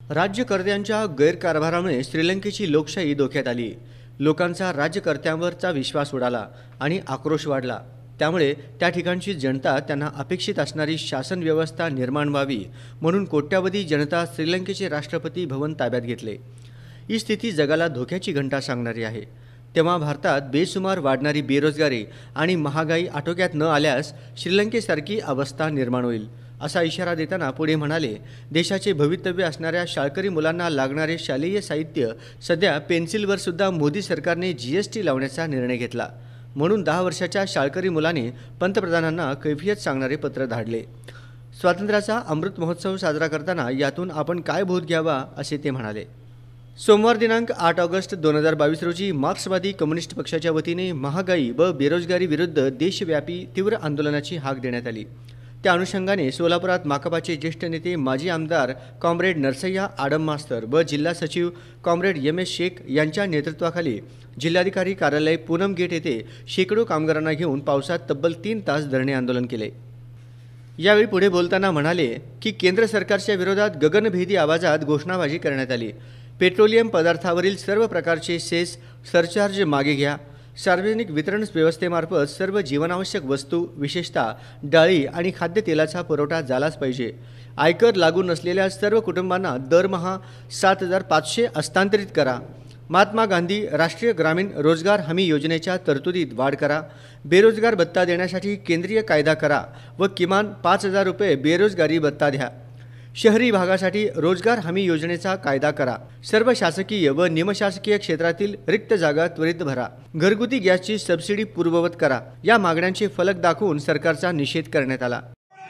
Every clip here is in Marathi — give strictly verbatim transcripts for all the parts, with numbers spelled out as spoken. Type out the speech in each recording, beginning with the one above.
राज्यकर्त्यांच्या गैरकारभारामुळे श्रीलंकेची लोकशाही धोक्यात आली। लोकांचा राज्यकर्त्यांवरचा विश्वास उडाला आणि आक्रोश वाढला। त्यामुळे त्या ठिकाणची जनता त्यांना अपेक्षित असणारी शासन व्यवस्था निर्माण व्हावी म्हणून कोट्यावधी जनता श्रीलंकेचे राष्ट्रपती भवन ताब्यात घेतले। ही स्थिती जगाला धोक्याची घंटा सांगणारी आहे। तेव्हा भारतात बेसुमार वाढणारी बेरोजगारी आणि महागाई आटोक्यात न आल्यास श्रीलंकेसारखी अवस्था निर्माण होईल, असा इशारा देताना पुढे म्हणाले, देशाचे भवितव्य असणाऱ्या शाळकरी मुलांना लागणारे शालेय साहित्य सध्या पेन्सिलवर सुद्धा मोदी सरकारने जीएसटी लावण्याचा निर्णय घेतला। म्हणून दहा वर्षाच्या शाळकरी मुलाने पंतप्रधानांना कैफियत सांगणारे पत्र धाडले। स्वातंत्र्याचा अमृत महोत्सव साजरा करताना यातून आपण काय बोध घ्यावा, असे ते म्हणाले। सोमवार दिनांक आठ ऑगस्ट दोन हजार बावीस रोजी मार्क्सवादी कम्युनिस्ट पक्षाच्या वतीने महागाई व बेरोजगारी विरुद्ध देशव्यापी तीव्र आंदोलनाची हाक देण्यात आली। त्या अनुषंगाने सोलापुरात माकपाचे ज्येष्ठ नेते माजी आमदार कॉम्रेड नरसय्या आडम मास्तर व जिल्हा सचिव कॉम्रेड एम एस शेख यांच्या नेतृत्वाखाली जिल्हाधिकारी कार्यालय पूनम गेट येथे शेकडो कामगारांना घेऊन पावसात तब्बल तीन तास धरणे आंदोलन केले। यावेळी पुढे बोलताना म्हणाले की केंद्र सरकारच्या विरोधात गगनभेदी आवाजात घोषणाबाजी करण्यात आली। पेट्रोलियम पदार्थावरील सर्व प्रकारचे सेस सरचार्ज मागे घ्या। सार्वजनिक वितरण व्यवस्थेमार्फत सर्व जीवनावश्यक वस्तू विशेषतः डाळी आणि खाद्यतेलाचा पुरवठा झालाच पाहिजे। आयकर लागू नसलेल्या सर्व कुटुंबांना दरमहा सात हजार पाचशे हस्तांतरित करा। महात्मा गांधी राष्ट्रीय ग्रामीण रोजगार हमी योजनेच्या तरतुदीत वाढ करा। बेरोजगार भत्ता देण्यासाठी केंद्रीय कायदा करा व किमान पाच हजार रुपये बेरोजगारी भत्ता द्या। शहरी भागासाठी रोजगार हमी योजनेचा कायदा करा। सर्व शासकीय व निमशासकीय क्षेत्रातील रिक्त जागा त्वरित भरा। घरगुती गॅसची सबसिडी पूर्ववत करा। या मागण्यांचे फलक दाखवून सरकारचा निषेध करण्यात आला।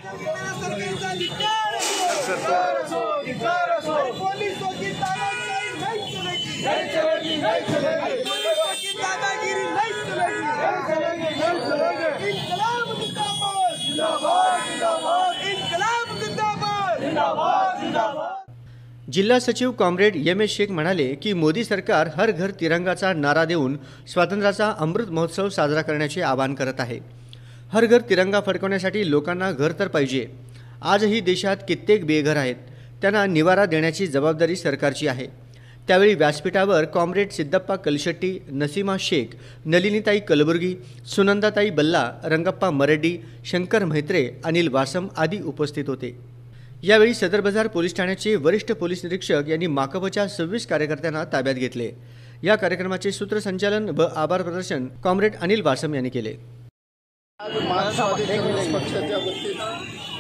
जिल्हा सचिव कॉम्रेड एम एस शेख म्हणाले की मोदी सरकार हर घर तिरंगाचा नारा देऊन स्वातंत्र्याचा अमृत महोत्सव साजरा करण्याचे आवाहन करत आहे। हर घर तिरंगा फडकवण्यासाठी लोकांना घर तर पाहिजे। आजही देशात कित्येक बेघर आहेत, त्यांना निवारा देण्याची जबाबदारी सरकारची आहे। त्यावेळी व्यासपीठावर कॉम्रेड सिद्धप्पा कलशेट्टी, नसीमा शेख, नलिनीताई कलबुर्गी, सुनंदाताई बल्ला, रंगप्पा मरेड्डी, शंकर म्हेत्रे, अनिल वासम आदी उपस्थित होते। यावेळी सदर बाजार पोलीस ठाण्याचे वरिष्ठ पोलीस निरीक्षक यांनी माकपच्या सव्वीस कार्यकर्त्यांना ताब्यात घेतले। या कार्यक्रमाचे सूत्रसंचालन व आभार प्रदर्शन कॉम्रेड अनिल वासम यांनी केले। मार्क्सवादी कम्युनिस्ट पक्षाच्या वतीने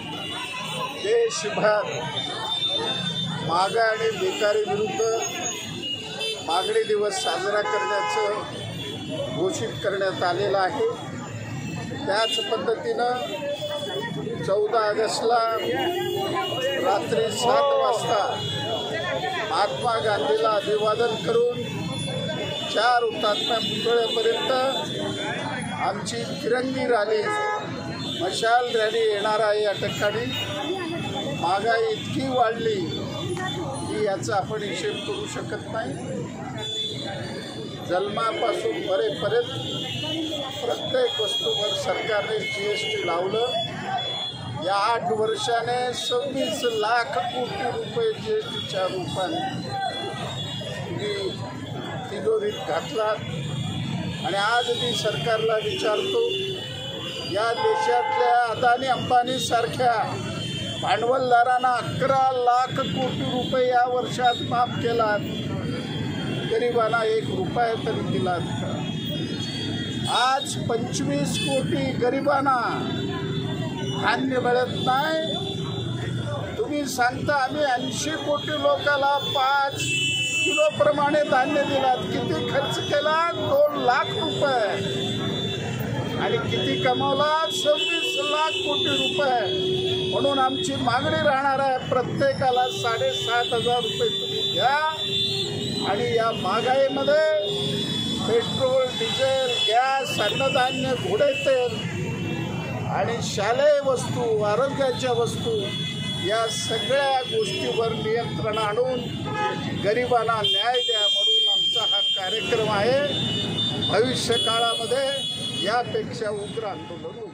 देशभर महागाई आणि बेकारी विरुद्ध मागणी दिवस साजरा करण्याचं घोषित करण्यात आलेलं आहे। त्याच पद्धतीनं चौदा ऑगस्टला रात्री सात वाजता महात्मा गांधीला अभिवादन करून चार हुतात्म्या पुतळ्यापर्यंत आमची तिरंगी रॅली, मशाल रॅली येणार आहे। या ठिकाणी महागाई इतकी वाढली की याचा आपण हिशेब करू शकत नाही। जन्मापासून मरेपर्यंत प्रत्येक वस्तूवर सरकारने जी एस टी लावलं। या आठ वर्षाने सव्वीस लाख कोटी रुपये जी एस टीच्या रूपाने तुम्ही तिजोरीत घातलात। आणि आज मी सरकारला विचारतो, या देशातल्या अदानी अंबानी सारख्या भांडवलदारांना अकरा लाख कोटी रुपये या वर्षात माफ केलात, गरिबांना एक रुपया तरी दिलात का? आज पंचवीस कोटी गरिबांना धान्य मिळत नाही। तुम्ही सांगता आम्ही ऐंशी कोटी लोकांना पाच किलो प्रमाणे धान्य दिलात। किती खर्च केला? दोन लाख रुपये। आणि किती कमावला? सव्वीस लाख कोटी रुपये। म्हणून आमची मागणी राहणार आहे, प्रत्येकाला साडेसात हजार रुपये तुम्ही घ्या। आणि या महागाईमध्ये पेट्रोल, डिझेल, गॅस, अन्नधान्य, घोडे तेल आणि शालेय वस्तू, आरोग्याच्या वस्तू या सगळ्या गोष्टीवर नियंत्रण आणून गरिबांना न्याय द्या म्हणून आमचा हा कार्यक्रम आहे। भविष्य काळामध्ये यापेक्षा उग्र आंदोलन